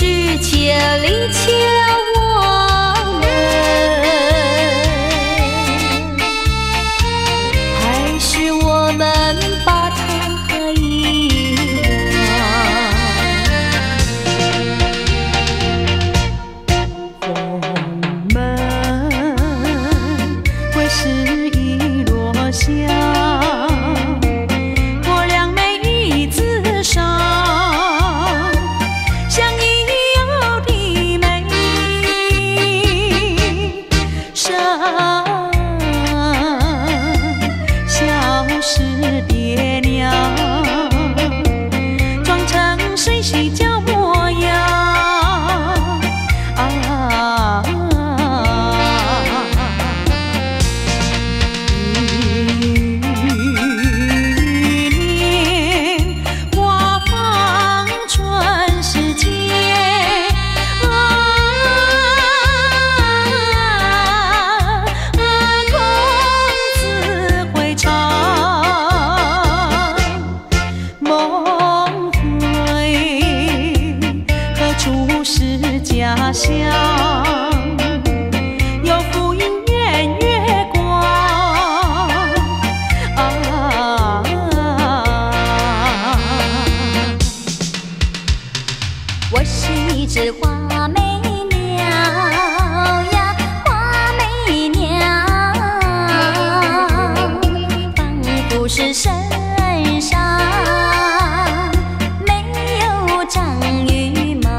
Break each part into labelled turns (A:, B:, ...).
A: 世千里牵我们，还是我们把它遗忘？
B: 我们为时已落下。 家乡有浮云圆月光啊，
A: 我是一只花眉鸟呀，花眉鸟，仿佛是身上没有长羽毛。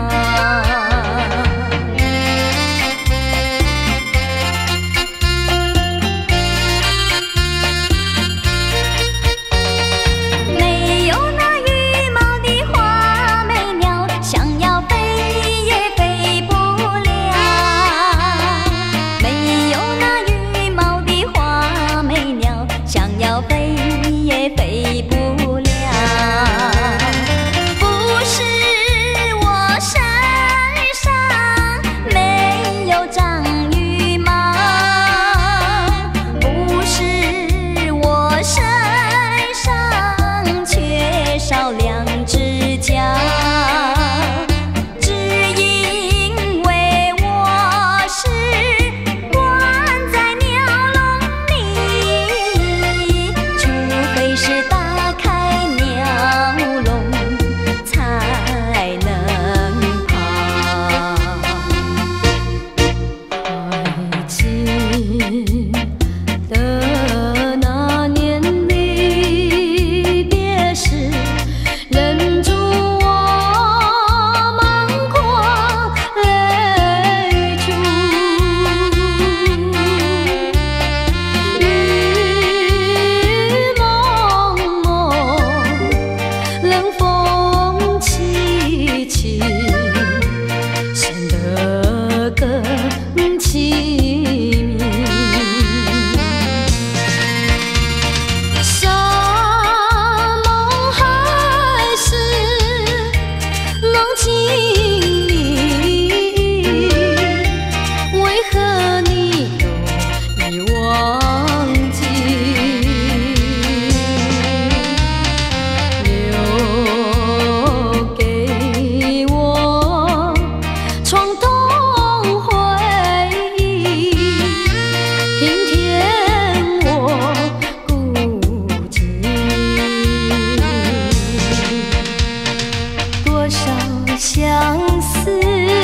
A: 相思，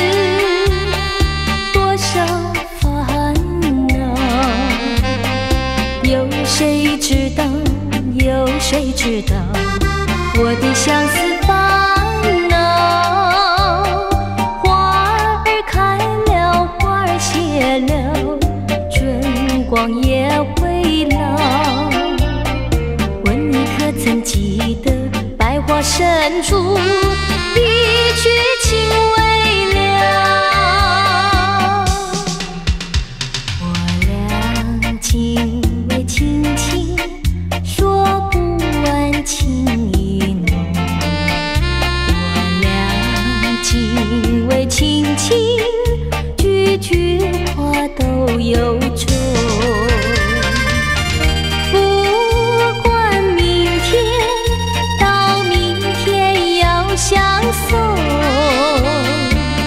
A: 多少烦恼，有谁知道？有谁知道我的相思烦恼？花儿开了，花儿谢了，春光也会老。问你可曾记得百花深处？ 一句情未了，我俩情味轻轻，说不完情意浓。我俩情味轻轻，句句话都有衷。不管明天到明天要相送。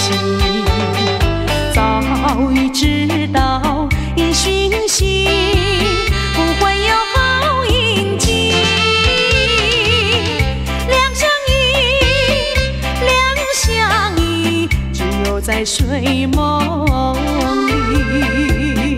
B: 心，早已知道一讯息不会有好印记。两相依，两相依，只有在睡梦里。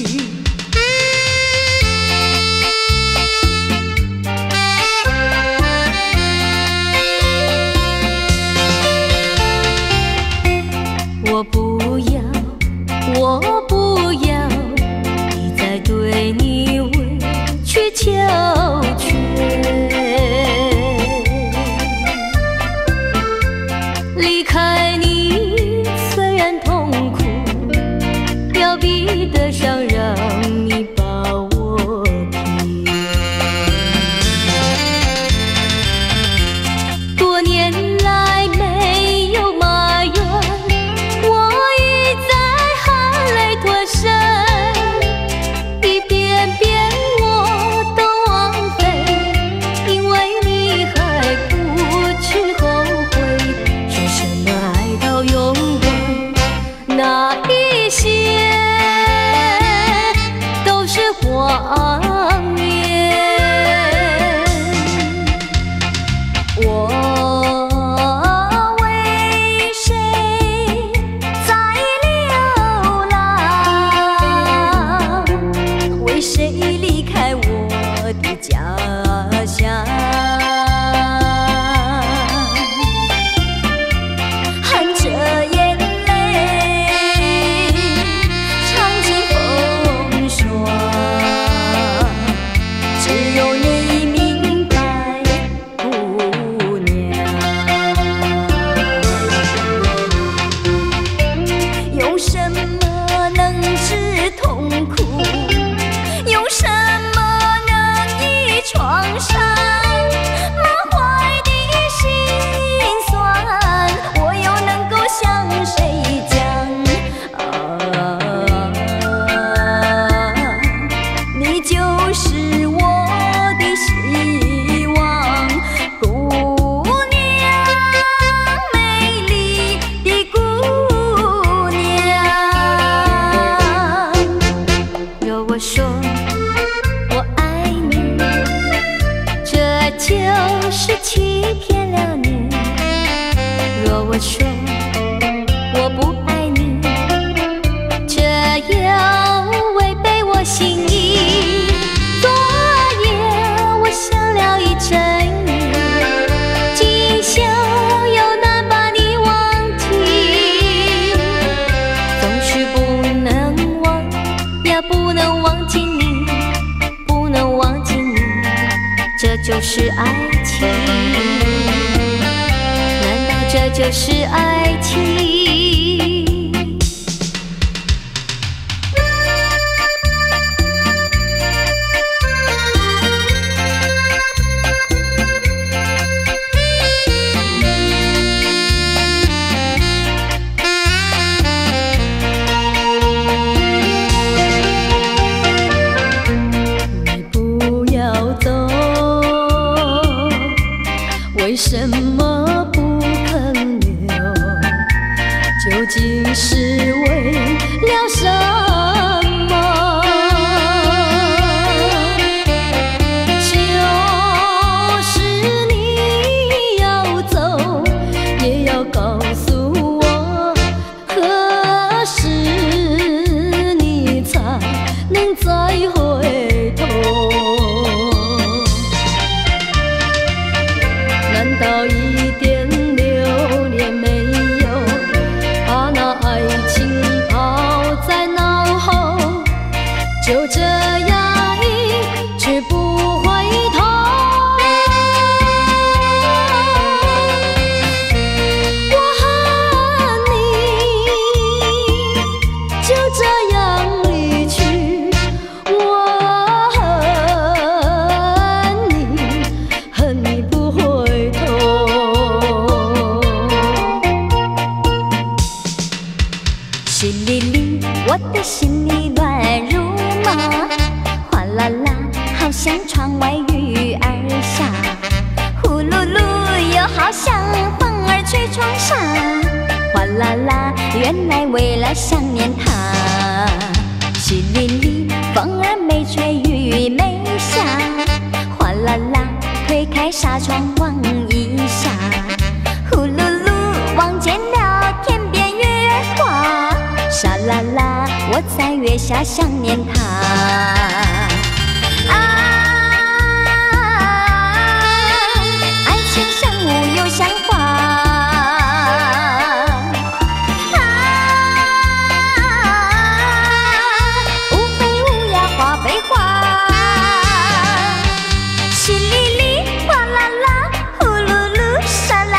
A: 我不要，我不要，一再对你委曲求全。离开你虽然痛苦，要比得上让你把我骗。多年来没有埋怨，一遍遍我都枉费，因为你还不去后悔。说什么爱到永远，那一些都是谎言。我为谁在流浪？为谁离开我的家乡？含着眼泪，尝尽风霜，只有你明白，姑娘。用什么能治痛苦？用什么能医创伤？满怀的心酸，我又能够向谁讲？你就是我的希望，姑娘，美丽的姑娘。若我说我爱你，这就是欺骗了你；若我说我不爱你，这又违背我心意。昨夜我想了一整夜，今宵又难把你忘记。总是不能忘，也不能忘记你，不能忘记你，这就是爱情。难道这就是爱情？你不要走，为什么不肯留？究竟是为了什么？就是你要走，也要告诉我，何时你才能再回头？难道一点留恋没有？把那爱情抛在脑后，就这样一去不回头。我恨你，就这样离去。我恨你，恨你不回头。淅沥沥，我的心里乱如麻，哗啦啦，好像窗外雨儿下，呼噜噜，又好像风儿吹窗纱，哗哗啦啦，原来为了想念他。淅沥沥，风儿没吹，雨没下，哗啦啦，推开纱窗望一下，呼噜噜，望见了天边月儿花，沙啦啦，我在月下想念他。爱情像雾又像花，无非无呀花非花。淅沥沥，哗啦啦，呼噜噜，沙啦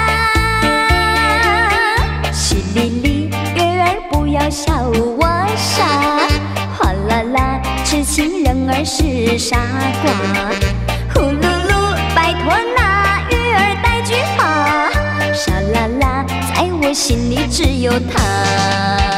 A: 啦。淅沥沥，月儿不要笑我傻，哗啦啦，痴情人儿是傻瓜。呼噜噜，拜托那月儿带句话，沙啦啦，在我心里只有他。